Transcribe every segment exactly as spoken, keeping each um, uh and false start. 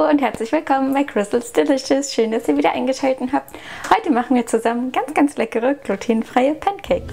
Hallo und herzlich willkommen bei Crystal's Delicious. Schön, dass ihr wieder eingeschaltet habt. Heute machen wir zusammen ganz, ganz leckere glutenfreie Pancakes.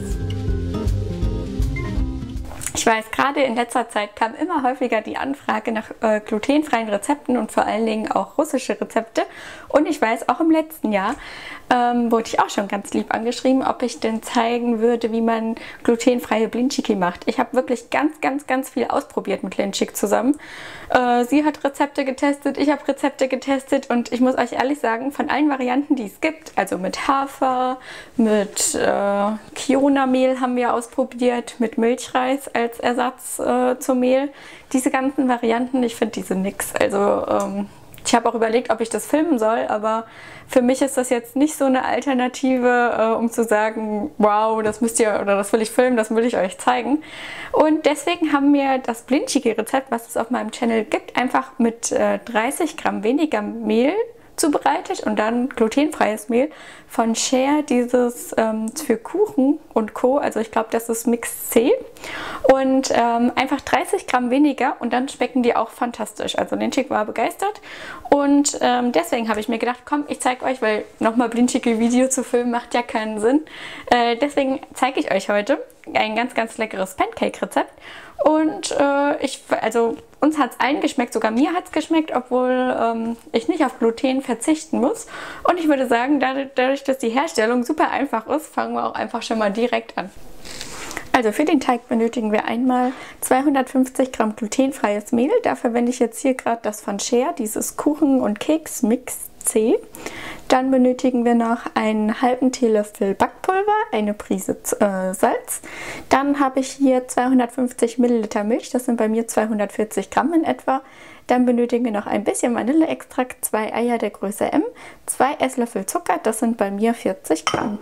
Ich weiß, gerade in letzter Zeit kam immer häufiger die Anfrage nach äh, glutenfreien Rezepten und vor allen Dingen auch russische Rezepte. Und ich weiß, auch im letzten Jahr ähm, wurde ich auch schon ganz lieb angeschrieben, ob ich denn zeigen würde, wie man glutenfreie Blintschiki macht. Ich habe wirklich ganz, ganz, ganz viel ausprobiert mit Lenschik zusammen. Äh, sie hat Rezepte getestet, ich habe Rezepte getestet und ich muss euch ehrlich sagen, von allen Varianten, die es gibt, also mit Hafer, mit äh, Kiona-Mehl haben wir ausprobiert, mit Milchreis als Ersatz äh, zum Mehl. Diese ganzen Varianten, ich finde diese nix. Also ähm, ich habe auch überlegt, ob ich das filmen soll, aber für mich ist das jetzt nicht so eine Alternative, äh, um zu sagen, wow, das müsst ihr oder das will ich filmen, das will ich euch zeigen. Und deswegen haben wir das Blintschiki-Rezept, was es auf meinem Channel gibt, einfach mit äh, dreißig Gramm weniger Mehl zubereitet und dann glutenfreies Mehl von Share, dieses ähm, für Kuchen und Co. Also ich glaube, das ist Mix C. Und ähm, einfach dreißig Gramm weniger und dann schmecken die auch fantastisch. Also Lenschik war begeistert und ähm, deswegen habe ich mir gedacht, komm, ich zeige euch, weil nochmal Blintschiki-Video zu filmen macht ja keinen Sinn. Äh, deswegen zeige ich euch heute ein ganz, ganz leckeres Pancake-Rezept. Und äh, ich, also uns hat es allen geschmeckt, sogar mir hat es geschmeckt, obwohl ähm, ich nicht auf Gluten verzichten muss. Und ich würde sagen, dadurch, dadurch, dass die Herstellung super einfach ist, fangen wir auch einfach schon mal direkt an. Also für den Teig benötigen wir einmal zweihundertfünfzig Gramm glutenfreies Mehl. Da verwende ich jetzt hier gerade das von Share, dieses Kuchen- und Keks-Mix C. Dann benötigen wir noch einen halben Teelöffel Backpulver, eine Prise äh, Salz. Dann habe ich hier zweihundertfünfzig Milliliter Milch, das sind bei mir zweihundertvierzig Gramm in etwa. Dann benötigen wir noch ein bisschen Vanilleextrakt, zwei Eier der Größe M, zwei Esslöffel Zucker, das sind bei mir vierzig Gramm.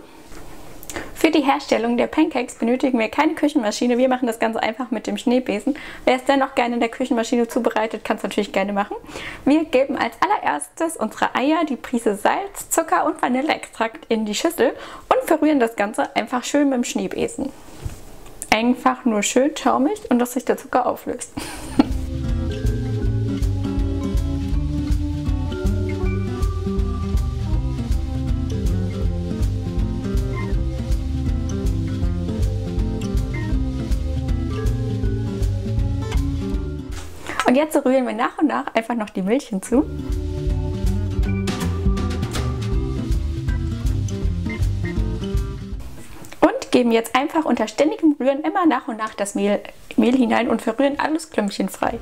Für die Herstellung der Pancakes benötigen wir keine Küchenmaschine. Wir machen das Ganze einfach mit dem Schneebesen. Wer es dennoch gerne in der Küchenmaschine zubereitet, kann es natürlich gerne machen. Wir geben als allererstes unsere Eier, die Prise Salz, Zucker und Vanilleextrakt in die Schüssel und verrühren das Ganze einfach schön mit dem Schneebesen. Einfach nur schön schaumig und dass sich der Zucker auflöst. Und jetzt rühren wir nach und nach einfach noch die Milch hinzu. Und geben jetzt einfach unter ständigem Rühren immer nach und nach das Mehl, Mehl hinein und verrühren alles klümpchenfrei.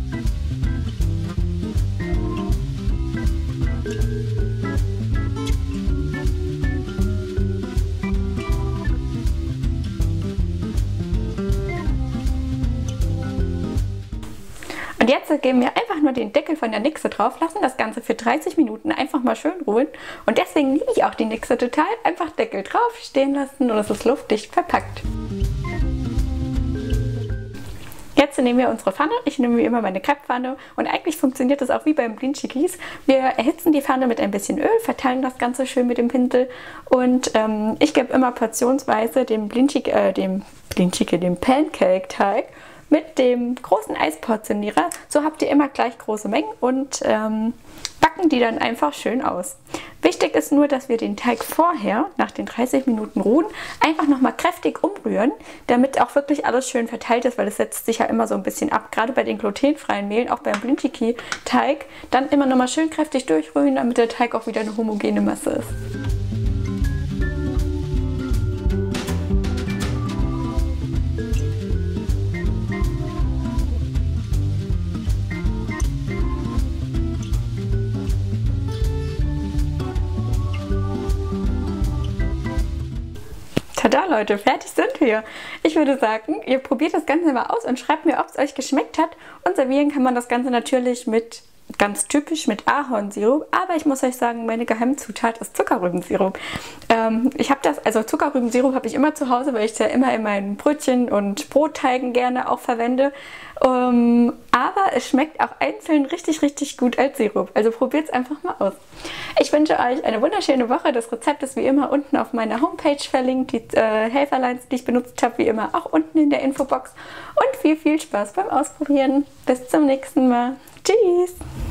Und jetzt geben wir einfach nur den Deckel von der Nixe drauf, lassen das Ganze für dreißig Minuten einfach mal schön ruhen. Und deswegen liebe ich auch die Nixe total. Einfach Deckel drauf, stehen lassen und es ist luftdicht verpackt. Jetzt nehmen wir unsere Pfanne. Ich nehme wie immer meine Crepepfanne und eigentlich funktioniert das auch wie beim Blintschikis. Wir erhitzen die Pfanne mit ein bisschen Öl, verteilen das Ganze schön mit dem Pinsel und ähm, ich gebe immer portionsweise dem Blintschik, äh, dem Blintschiki, dem Pancake-Teig mit dem großen Eisportionierer. So habt ihr immer gleich große Mengen und ähm, backen die dann einfach schön aus. Wichtig ist nur, dass wir den Teig vorher, nach den dreißig Minuten ruhen, einfach nochmal kräftig umrühren, damit auch wirklich alles schön verteilt ist, weil es setzt sich ja immer so ein bisschen ab, gerade bei den glutenfreien Mehlen, auch beim Blintschiki-Teig. Dann immer nochmal schön kräftig durchrühren, damit der Teig auch wieder eine homogene Masse ist. Tada Leute, fertig sind wir. Ich würde sagen, ihr probiert das Ganze mal aus und schreibt mir, ob es euch geschmeckt hat. Und servieren kann man das Ganze natürlich mit, ganz typisch mit Ahornsirup. Aber ich muss euch sagen, meine Geheimzutat ist Zuckerrübensirup. Ähm, ich habe das, also Zuckerrübensirup habe ich immer zu Hause, weil ich es ja immer in meinen Brötchen und Brotteigen gerne auch verwende. Ähm, aber es schmeckt auch einzeln richtig, richtig gut als Sirup. Also probiert es einfach mal aus. Ich wünsche euch eine wunderschöne Woche. Das Rezept ist wie immer unten auf meiner Homepage verlinkt. Die äh, Helferlines, die ich benutzt habe, wie immer auch unten in der Infobox. Und viel, viel Spaß beim Ausprobieren. Bis zum nächsten Mal. Tschüss!